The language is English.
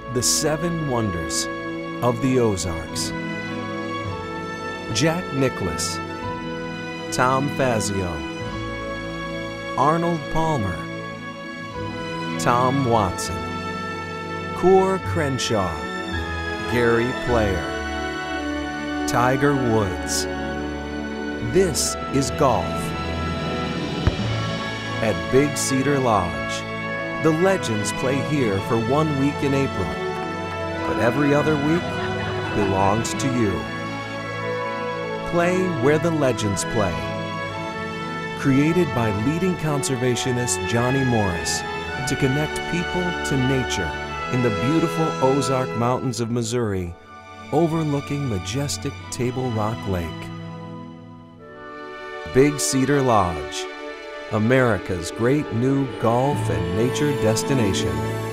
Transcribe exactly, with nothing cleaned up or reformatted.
The Seven Wonders of the Ozarks. Jack Nicklaus, Tom Fazio, Arnold Palmer, Tom Watson, Coor Crenshaw, Gary Player, Tiger Woods. This is golf. At Big Cedar Lodge, the legends play here for one week in April, but every other week belongs to you. Play where the legends play. Created by leading conservationist Johnny Morris to connect people to nature in the beautiful Ozark Mountains of Missouri, overlooking majestic Table Rock Lake. Big Cedar Lodge, America's great new golf and nature destination.